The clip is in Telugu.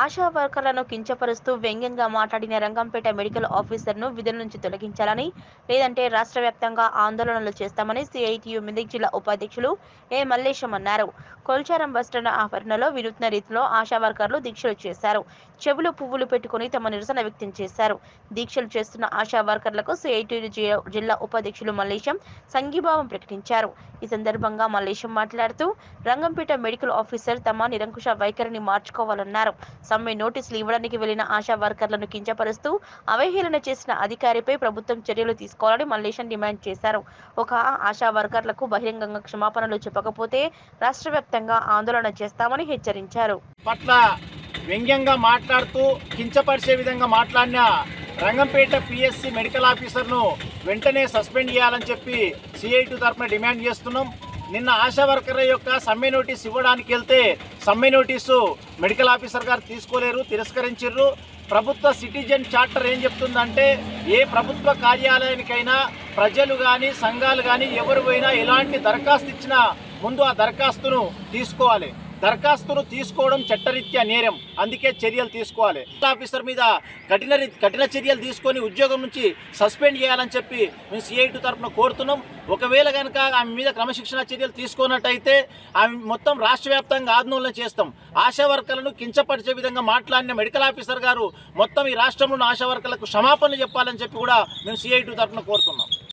ఆశా వర్కర్లను కించపరుస్తూ వ్యంగ్యంగా మాట్లాడిన రంగంపేట మెడికల్ ఆఫీసర్ను విధుల నుంచి తొలగించాలని, లేదంటే రాష్ట్ర వ్యాప్తంగా ఆందోళనలు చేస్తామని సిఐటియు మెదక్ జిల్లా ఉపాధ్యక్షులు ఏ మల్లేశం అన్నారు. కొల్చారం బస్టాండ్ ఆవరణలో వినూత్న రీతిలో ఆశా వర్కర్లు దీక్షలు చేశారు. చెవులు పువ్వులు పెట్టుకుని తమ నిరసన వ్యక్తం చేశారు. దీక్షలు చేస్తున్న ఆశా వర్కర్లకు సిఐటియు జిల్లా ఉపాధ్యక్షులు మల్లేశం సంఘీభావం ప్రకటించారు. ఈ సందర్భంగా మల్లేశం మాట్లాడుతూ రంగంపేట మెడికల్ ఆఫీసర్ తమ నిరంకుశ వైఖరిని మార్చుకోవాలన్నారు. సమ్మె నోటీసులు ఇవ్వడానికి వెళ్లిన ఆశా వర్కర్లను కించపరుస్తూ అవహేళన చేసిన అధికారిపై ప్రభుత్వం చర్యలు తీసుకోవాలని మల్లేశం డిమాండ్ చేశారు. ఒక ఆశా వర్కర్లకు బహిరంగంగా క్షమాపణలు చెప్పకపోతే రాష్ట్ర వ్యాప్తంగా ఆందోళన చేస్తామని హెచ్చరించారు. పట్ల వ్యంగ్యంగా మాట్లాడుతూ కించపరిచే విధంగా మాట్లాడిన రంగంపేట పిఎస్సి మెడికల్ ఆఫీసర్ను వెంటనే సస్పెండ్ చేయాలని చెప్పి సిఐటి తరఫున డిమాండ్ చేస్తున్నాం. నిన్న ఆశా వర్కర్ల యొక్క సమ్మె నోటీస్ ఇవ్వడానికి వెళ్తే సమ్మె నోటీసు మెడికల్ ఆఫీసర్ గారు తీసుకోలేరు, తిరస్కరించారు. ప్రభుత్వ సిటిజన్ చార్టర్ ఏం చెప్తుందంటే ఏ ప్రభుత్వ కార్యాలయానికైనా ప్రజలు కానీ సంఘాలు కానీ ఎవరు పోయినా ఎలాంటి దరఖాస్తు ఇచ్చినా ముందు ఆ దరఖాస్తును తీసుకోవాలి. దరఖాస్తును తీసుకోవడం చట్టరీత్యా నేరం, అందుకే చర్యలు తీసుకోవాలి. ఆఫీసర్ మీద కఠిన చర్యలు తీసుకొని ఉద్యోగం నుంచి సస్పెండ్ చేయాలని చెప్పి మేము సిఐటి తరఫున కోరుతున్నాం. ఒకవేళ కనుక ఆమె మీద క్రమశిక్షణ చర్యలు తీసుకున్నట్టయితే ఆమె మొత్తం రాష్ట్ర వ్యాప్తంగా ఆందోళన చేస్తాం. ఆశా వర్కర్లను కించపరిచే విధంగా మాట్లాడిన మెడికల్ ఆఫీసర్ గారు మొత్తం ఈ రాష్ట్రంలో ఆశా వర్కర్లకు క్షమాపణలు చెప్పాలని చెప్పి కూడా మేము సిఐటి తరఫున కోరుతున్నాం.